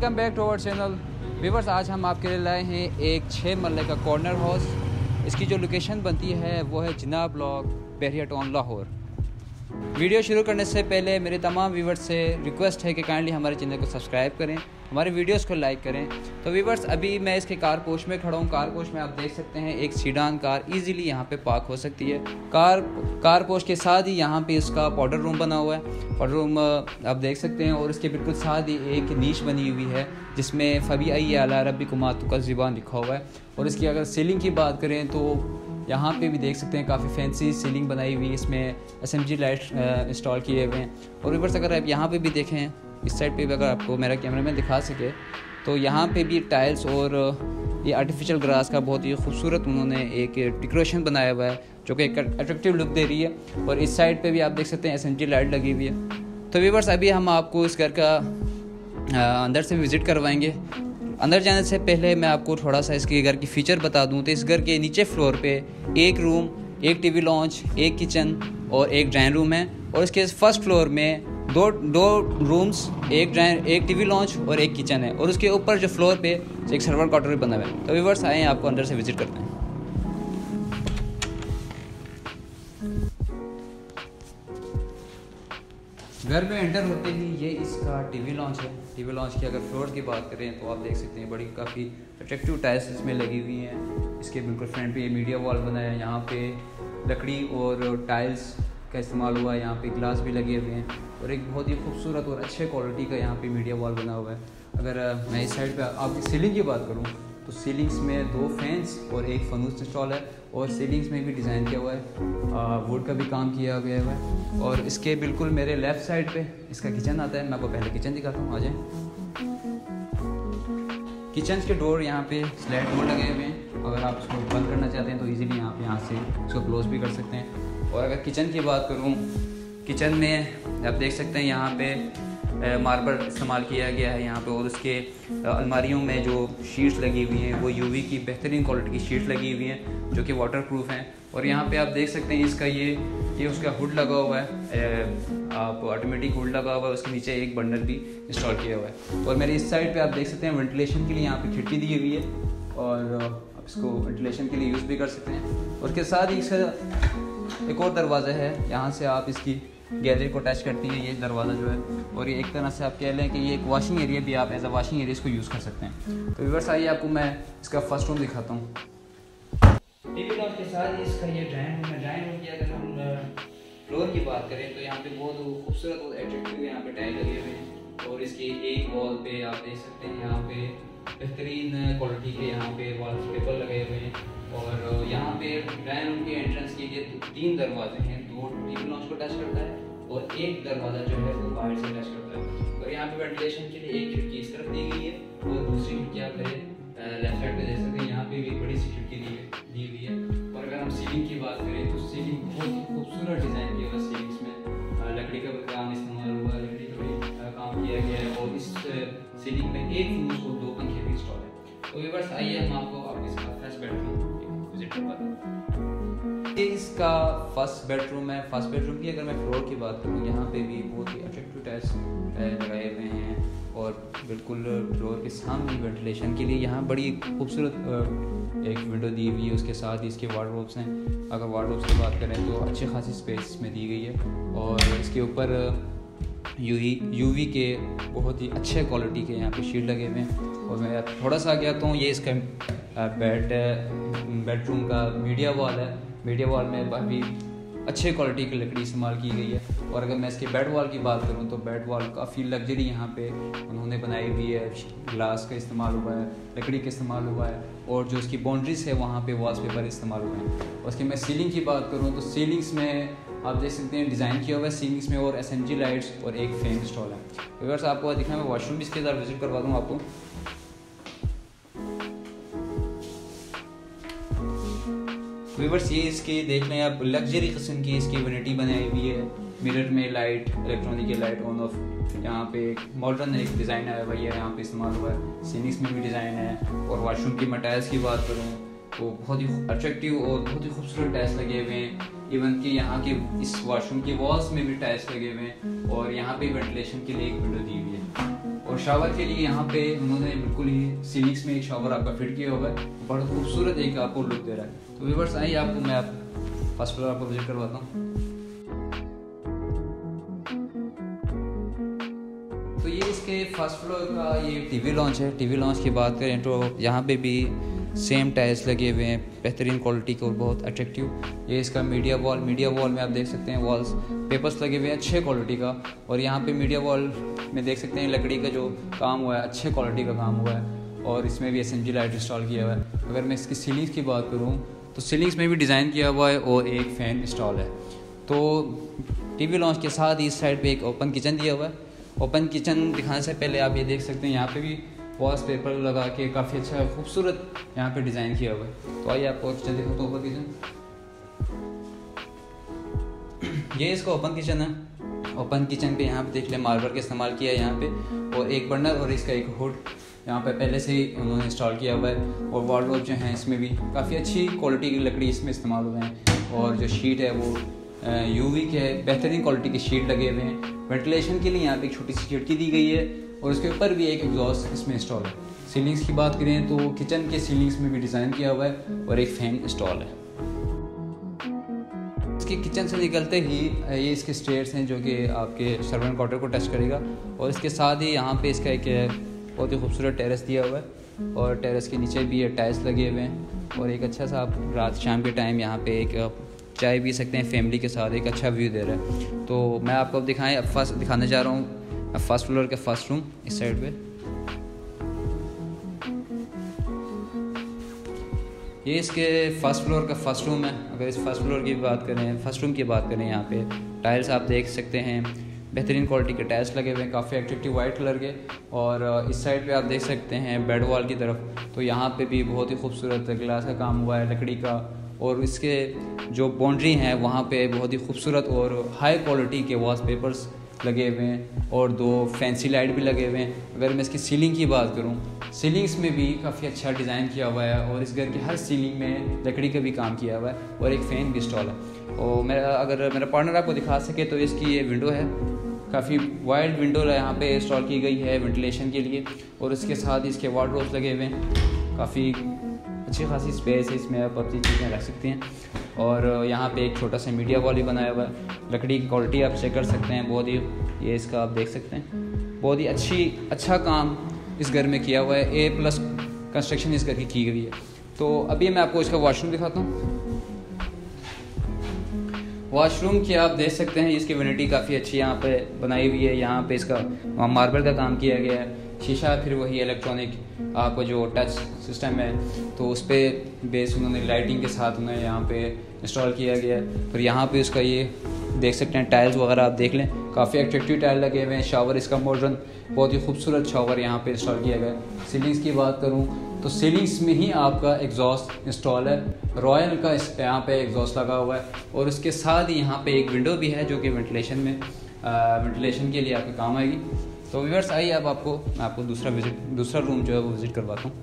Welcome back to our channel viewers. आज हम आपके लिए लाए हैं एक 6 मरले का कॉर्नर हाउस। इसकी जो लोकेशन बनती है वो है Jinnah block, Bahria town, Lahore. Video शुरू करने से पहले मेरे तमाम व्यूवर्स से रिक्वेस्ट है कि काइंडली हमारे चैनल को सब्सक्राइब करें, हमारे वीडियोस को लाइक करें। तो व्यूवर्स, अभी मैं इसके कार पोश में खड़ा हूँ। कार पोश में आप देख सकते हैं एक सीडान कार इजीली यहाँ पे पार्क हो सकती है। कार पोश के साथ ही यहाँ पे इसका पाउडर रूम बना हुआ है। पाउडर रूम आप देख सकते हैं और इसके बिल्कुल साथ ही एक नीश बनी हुई है जिसमें फ़बी आई अला रब्बी कुमा तुका ज़िबान लिखा हुआ है। और इसकी अगर सीलिंग की बात करें तो यहाँ पे भी देख सकते हैं काफ़ी फैंसी सीलिंग बनाई हुई है। इसमें SMG लाइट इंस्टॉल किए हुए हैं। और व्यूअर्स, अगर आप यहाँ पे भी देखें, इस साइड पे भी अगर आपको मेरा कैमरामैन दिखा सके तो यहाँ पे भी टाइल्स और ये आर्टिफिशियल ग्रास का बहुत ही खूबसूरत उन्होंने एक डेकोरेशन बनाया हुआ है जो कि एक अट्रैक्टिव लुक दे रही है। और इस साइड पे भी आप देख सकते हैं SMG लाइट लगी हुई है। तो व्यूअर्स, अभी हम आपको इस घर का अंदर से विज़िट करवाएंगे। अंदर जाने से पहले मैं आपको थोड़ा सा इसके घर की फ़ीचर बता दूं तो इस घर के नीचे फ्लोर पे एक रूम, एक TV लॉन्च, एक किचन और एक ड्राइंग रूम है। और इसके फर्स्ट फ्लोर में दो रूम्स, एक TV लॉन्च और एक किचन है। और उसके ऊपर जो फ्लोर पे एक सर्वर क्वार्टर भी बना हुआ है। तो व्यूअर्स, आए आपको अंदर से विज़िट करते हैं। घर में एंटर होते ही ये इसका TV लॉन्च है। TV लॉन्च की अगर फ्लोर की बात करें तो आप देख सकते हैं बड़ी काफ़ी अट्रैक्टिव टाइल्स इसमें लगी हुई हैं। इसके बिल्कुल फ्रंट पे ये मीडिया वॉल बना है। यहाँ पे लकड़ी और टाइल्स का इस्तेमाल हुआ है। यहाँ पे ग्लास भी लगे हुए हैं और एक बहुत ही खूबसूरत और अच्छे क्वालिटी का यहाँ पे मीडिया वॉल बना हुआ है। अगर मैं इस साइड पे आपकी सीलिंग की बात करूँ तो सीलिंग्स में 2 फैंस और एक फनूस इंस्टॉल है। और सीलिंग्स में भी डिज़ाइन किया हुआ है, वुड का भी काम किया गया हुआ है। और इसके बिल्कुल मेरे लेफ़्ट साइड पे इसका किचन आता है। मैं आपको पहले किचन दिखाता हूँ, आ जाए। किचन के डोर यहाँ पे स्लैट डोर लगे हुए हैं। अगर आप उसको बंद करना चाहते हैं तो इजीली यहाँ से उसको क्लोज भी कर सकते हैं। और अगर किचन की बात करूँ, किचन में आप देख सकते हैं यहाँ पे मार्बल इस्तेमाल किया गया है यहाँ पे। और उसके अलमारियों में जो शीट्स लगी हुई हैं वो UV की बेहतरीन क्वालिटी की शीट्स लगी हुई हैं जो कि वाटरप्रूफ हैं। और यहाँ पे आप देख सकते हैं इसका ये उसका हुड लगा हुआ है, आप ऑटोमेटिक हुड लगा हुआ है। उसके नीचे एक बर्नर भी इंस्टॉल किया हुआ है। और मेरे इस साइड पे आप देख सकते हैं वेंटिलेशन के लिए यहाँ पे खिड़की दी हुई है और आप इसको वेंटिलेशन के लिए यूज़ भी कर सकते हैं। और उसके साथ ही इसका एक और दरवाज़ा है, यहाँ से आप इसकी गैलरी को टच करती है ये दरवाज़ा जो है। और ये एक तरह से आप कह लें कि ये एक वॉशिंग एरिया भी, आप एज अ वॉशिंग एरिया इसको यूज़ कर सकते हैं। तो व्यूअर्स, आइए आपको मैं इसका फर्स्ट रूम दिखाता हूँ। TV लॉन्च के साथ ही इसका ये ड्राइंग रूम है। ड्राइंग रूम की अगर हम फ्लोर की बात करें तो यहाँ पे बहुत खूबसूरत और एट्रैक्टिव यहाँ पे टाइल लगे हुए हैं। और इसके एक वॉल पे आप देख सकते हैं यहाँ पे बेहतरीन क्वालिटी के यहाँ पे वॉलपेपर लगे हुए हैं। और यहाँ पे ड्राइंग रूम के एंट्रेंस के लिए 3 दरवाजे हैं। 2 TV लॉन्च को टच करता है और एक दरवाज़ा जो है वो बाहर से टच करता है। और यहाँ पे वेंटिलेशन के लिए एक खिड़की इस तरफ दी गई है और दूसरी खिड़की आप लेफ्ट साइड पे देख सकते हैं, यहाँ पे भी एक बड़ी सी खिड़की दी हुई है। और अगर हम सीलिंग की बात करें तो सीलिंग बहुत ही खूबसूरत डिज़ाइन किया हुआ है। सीलिंग्स में लकड़ी का भी काम इस्तेमाल हुआ है, लकड़ी का भी काम किया गया है। और इस सीलिंग में एक फूस और 2 पंखे भी इंस्टॉल है। तो व्यूअर्स, आइए हम आपको अपने फर्स्ट बेडरूम विजिट करवाते हैं। ये इसका फर्स्ट बेडरूम है। फर्स्ट बेडरूम की अगर मैं फ्लोर की बात करूँ, यहाँ पे भी बहुत ही अट्रैक्टिव टाइल्स लगाए हुए हैं। और बिल्कुल फ्लोर के सामने वेंटिलेशन के लिए यहाँ बड़ी खूबसूरत एक विंडो दी हुई है। उसके साथ ही इसके वार्डरोब्स हैं। अगर वार्डरोब्स की बात करें तो अच्छी खासी स्पेस में दी गई है। और इसके ऊपर UV के बहुत ही अच्छे क्वालिटी के यहाँ पे शीट लगे हुए हैं। और मैं थोड़ा सा आगे आता हूँ, ये इसका बेडरूम का मीडिया वॉल है। मीडिया वॉल में काफ़ी अच्छे क्वालिटी की लकड़ी इस्तेमाल की गई है। और अगर मैं इसके बेड वॉल की बात करूं तो बेड वॉल काफ़ी लग्जरी यहाँ पे उन्होंने बनाई हुई है। ग्लास का इस्तेमाल हुआ है, लकड़ी का इस्तेमाल हुआ है। और जो इसकी बाउंड्रीज है वहाँ पे वॉलपेपर इस्तेमाल हुए हैं। और उसकी मैं सीलिंग की बात करूँ तो सीलिंग्स में आप देख सकते हैं डिज़ाइन किया हुआ है सीलिंग्स में। और SMG लाइट्स और एक फैन इंस्टॉल है। अगर आपको दिखा, मैं वॉशरूम भी इसके साथ विजिट करवा दूँ आपको। व्यूअर्स, ये इसकी देख लें आप, लग्जरी किस्म की इसकी वैनिटी बनाई हुई है। मिरर में light, electronic light on off, यहाँ पे एक मॉडर्न एक डिज़ाइन आया हुआ है यहाँ पे इस्तेमाल हुआ है। सीलिंग्स में भी डिज़ाइन है। और वॉशरूम की मैं टाइल्स की बात करूँ तो बहुत ही अट्रैक्टिव और बहुत ही खूबसूरत टाइल्स लगे हुए हैं। इवन कि यहाँ के इस वॉशरूम की वॉल्स में भी टाइल्स लगे हुए हैं। और यहाँ पे वेंटिलेशन के लिए एक विंडो दी हुई है। और शावर के लिए यहाँ पे उन्होंने बिल्कुल ही सीलिंग्स में एक शावर आपका फिट किया हुआ है, बड़ा खूबसूरत एक आपको लुक दे रहा है। तो व्यूअर्स आइए आपको मैं फर्स्ट फ्लोर आपको विजिट करवाता हूँ। तो ये इसके फर्स्ट फ्लोर का ये टीवी लॉन्च है। टीवी लॉन्च की बात करें तो यहाँ पे भी सेम टाइल्स लगे हुए हैं, बेहतरीन क्वालिटी के और बहुत अट्रैक्टिव। ये इसका मीडिया वॉल में आप देख सकते हैं वॉल्स पेपर्स लगे हुए हैं अच्छे क्वालिटी का। और यहाँ पे मीडिया वॉल में देख सकते हैं लकड़ी का जो काम हुआ है अच्छे क्वालिटी का काम हुआ है। और इसमें भी SMG लाइट इंस्टॉल किया हुआ है। अगर मैं इसकी सीलिंग्स की बात करूँ तो सीलिंग्स में भी डिज़ाइन किया हुआ है और एक फ़ैन इंस्टॉल है। तो टीवी लॉन्च के साथ इस साइड पर एक ओपन किचन दिया हुआ है। ओपन किचन दिखाने से पहले आप ये देख सकते हैं यहाँ पे भी वॉल्स पेपर लगा के काफ़ी अच्छा खूबसूरत यहाँ पे डिज़ाइन किया हुआ है। तो आइए आपको किचन दिखाता हूँ। ओपन किचन, ये इसका ओपन किचन है। ओपन किचन पे यहाँ पे देख लें मार्बल का इस्तेमाल किया है यहाँ पे, और एक बर्नर और इसका एक हुड यहाँ पे पहले से ही उन्होंने इंस्टॉल किया हुआ है। और वार्डरोब जो है इसमें भी काफ़ी अच्छी क्वालिटी की लकड़ी इसमें इस्तेमाल हुए हैं। और जो शीट है वो UV के बेहतरीन क्वालिटी के शीट लगे हुए हैं। वेंटिलेशन के लिए यहाँ पे एक छोटी सी खिड़की दी गई है और उसके ऊपर भी एक एग्जॉस्ट इसमें इंस्टॉल है। सीलिंग्स की बात करें तो किचन के सीलिंग्स में भी डिज़ाइन किया हुआ है और एक फैन इंस्टॉल है। इसके किचन से निकलते ही ये इसके स्टेयर्स हैं जो कि आपके सर्वेंट क्वार्टर को टच करेगा। और इसके साथ ही यहाँ पे इसका एक बहुत ही खूबसूरत टेरेस दिया हुआ है और टेरेस के नीचे भी ये टाइल्स लगे हुए हैं। और एक अच्छा सा आप रात शाम के टाइम यहाँ पे एक चाय पी सकते हैं फैमिली के साथ, एक अच्छा व्यू दे रहा है। तो मैं आपको अब दिखाने जा रहा हूँ फर्स्ट फ्लोर का फर्स्ट रूम इस साइड पे। ये इसके फर्स्ट फ्लोर का फर्स्ट रूम है। अगर इस फर्स्ट फ्लोर की बात करें, फर्स्ट रूम की बात करें, यहाँ पे टाइल्स आप देख सकते हैं बेहतरीन क्वालिटी के टाइल्स लगे हुए हैं काफ़ी अट्रैक्टिव वाइट कलर के। और इस साइड पे आप देख सकते हैं बेड वॉल की तरफ, तो यहाँ पे भी बहुत ही खूबसूरत ग्लास का काम हुआ है लकड़ी का। और इसके जो बाउंड्री हैं वहाँ पे बहुत ही खूबसूरत और हाई क्वालिटी के वॉलपेपर्स लगे हुए हैं और 2 फैंसी लाइट भी लगे हुए हैं। अगर मैं इसकी सीलिंग की बात करूँ, सीलिंग्स में भी काफ़ी अच्छा डिज़ाइन किया हुआ है और इस घर की हर सीलिंग में लकड़ी का भी काम किया हुआ है और एक फ़ैन भी इंस्टॉल है। और मेरा पार्टनर आपको दिखा सके तो इसकी ये विंडो है, काफ़ी वाइड विंडो यहाँ पे इंस्टॉल की गई है वेंटिलेशन के लिए। और इसके साथ इसके वार्डरोब्स लगे हुए हैं, काफ़ी अच्छी खासी स्पेस है इसमें, आप अपनी चीज़ें रख सकते हैं। और यहाँ पे एक छोटा सा मीडिया वॉल भी बनाया हुआ है। लकड़ी की क्वालिटी आप चेक कर सकते हैं, बहुत ही ये इसका आप देख सकते हैं बहुत ही अच्छा काम इस घर में किया हुआ है। A+ कंस्ट्रक्शन इस घर की गई है। तो अभी मैं आपको इसका वॉशरूम दिखाता हूँ। वॉशरूम की आप देख सकते हैं इसकी वैनिटी काफ़ी अच्छी यहाँ पे बनाई हुई है। यहाँ पे इसका मार्बल का काम किया गया है, शीशा फिर वही इलेक्ट्रॉनिक आपको जो टच सिस्टम है तो उस पर बेस उन्होंने लाइटिंग के साथ उन्होंने यहाँ पे इंस्टॉल किया गया है। फिर यहाँ पे उसका ये देख सकते हैं टाइल्स वगैरह आप देख लें, काफ़ी अट्रैक्टिव टाइल लगे हुए हैं। शावर इसका मॉडर्न बहुत ही खूबसूरत शावर यहाँ पे इंस्टॉल किया गया है। सीलिंग्स की बात करूँ तो सीलिंग्स में ही आपका एग्जॉस्ट इंस्टॉल है, रॉयल का इस यहाँ पे एग्जॉस्ट लगा हुआ है। और उसके साथ ही यहाँ पे एक विंडो भी है जो कि वेंटिलेशन के लिए आपके काम आएगी। तो व्यूअर्स आइए अब मैं आपको दूसरा रूम जो है वो विज़िट करवाता हूँ।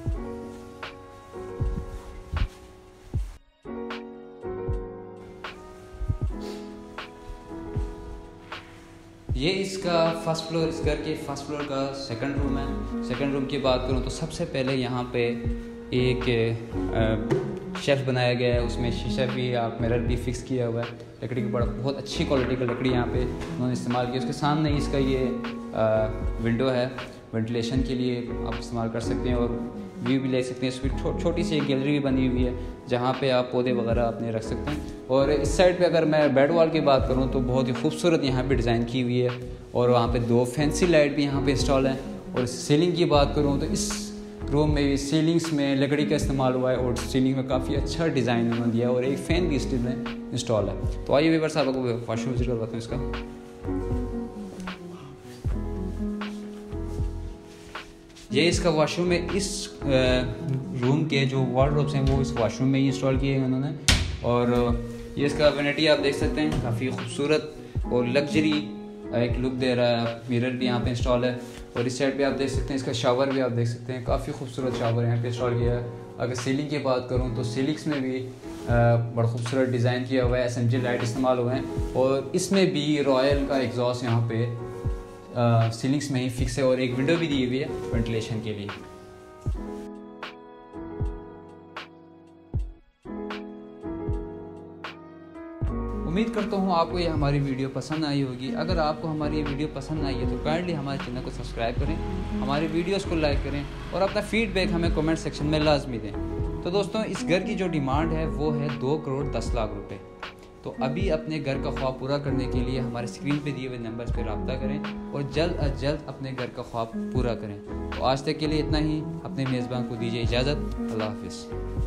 ये इसका फर्स्ट फ्लोर, इस घर के फर्स्ट फ्लोर का सेकंड रूम है। सेकंड रूम की बात करूँ तो सबसे पहले यहाँ पे एक शेल्फ बनाया गया है, उसमें शीशा भी आप मिरर भी फिक्स किया हुआ है। लकड़ी की बहुत अच्छी क्वालिटी का लकड़ी यहाँ पे उन्होंने इस्तेमाल की। उसके सामने इसका ये विंडो है, वेंटिलेशन के लिए आप इस्तेमाल कर सकते हैं और व्यू भी ले सकते हैं। इसकी छोटी सी एक गैलरी भी बनी हुई है जहाँ पे आप पौधे वगैरह अपने रख सकते हैं। और इस साइड पे अगर मैं बेड वॉल की बात करूँ तो बहुत ही खूबसूरत यहाँ पे डिज़ाइन की हुई है और वहाँ पे 2 फैंसी लाइट भी यहाँ पे इंस्टॉल हैं। और सीलिंग की बात करूँ तो इस रूम में भी सीलिंग्स में लकड़ी का इस्तेमाल हुआ है और सीलिंग में काफ़ी अच्छा डिज़ाइन उन्होंने दिया है और एक फ़ैन भी इसमें इंस्टॉल है। तो आइए व्यूअर्स आपको वॉशरूम विजिट करवाता हूँ इसका। ये इसका वॉशरूम है। इस रूम के जो वार्डरोब्स हैं वो इस वॉशरूम में ही इंस्टॉल किए हैं उन्होंने। और ये इसका वैनिटी आप देख सकते हैं, काफ़ी खूबसूरत और लग्जरी एक लुक दे रहा है। मिरर भी यहाँ पे इंस्टॉल है और इस साइड पे आप देख सकते हैं इसका शावर भी आप देख सकते हैं, काफ़ी खूबसूरत शावर यहाँ पे इंस्टॉल किया है। अगर सीलिंग की बात करूँ तो सीलिंग्स में भी बड़ा खूबसूरत डिज़ाइन किया हुआ है, SMG लाइट इस्तेमाल हुए हैं और इसमें भी रॉयल का एग्जॉस्ट यहाँ पे सीलिंग्स में ही फिक्स है और एक विंडो भी दी हुई है वेंटिलेशन के लिए। उम्मीद करता हूँ आपको ये हमारी वीडियो पसंद आई होगी। अगर आपको हमारी ये वीडियो पसंद आई है तो काइंडली हमारे चैनल को सब्सक्राइब करें, हमारी वीडियोस को लाइक करें और अपना फीडबैक हमें कमेंट सेक्शन में लाजमी दें। तो दोस्तों, इस घर की जो डिमांड है वो है 2,10,00,000 रुपये। तो अभी अपने घर का ख्वाब पूरा करने के लिए हमारे स्क्रीन पे दिए हुए नंबर्स पे रब्ता करें और जल्द अज जल्द अपने घर का ख्वाब पूरा करें। तो आज तक के लिए इतना ही। अपने मेज़बान को दीजिए इजाज़त। अल्लाह हाफिज़।